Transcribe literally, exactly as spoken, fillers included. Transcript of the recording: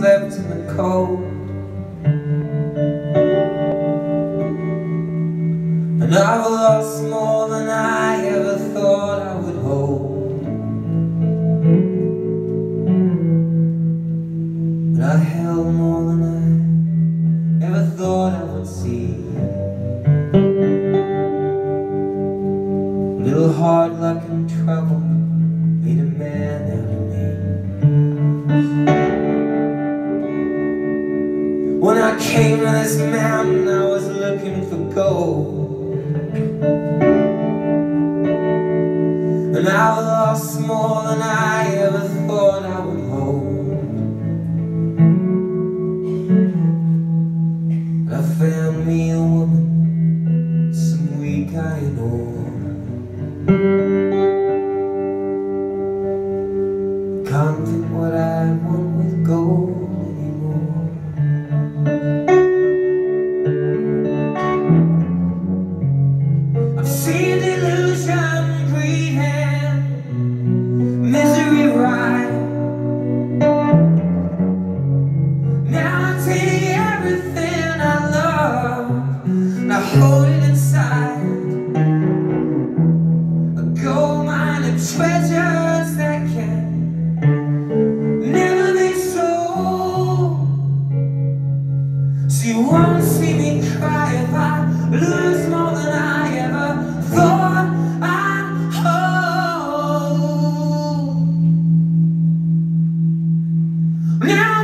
slept in the cold, and I've lost more than I ever thought I would hold. But I held more than I ever thought I would see. A little hard luck and trouble made a man out of me. When I came to this mountain, I was looking for gold, and I lost more than I ever thought I would hold. I found me a woman, some weak iron ore. Can't think what I want with gold anymore. I've seen delusion, greed and misery ride. Now I take everything I love and I hold it inside. A gold mine of treasures that can never be sold. So you won't see me cry if I lose more than I ever thought I'd hold. Now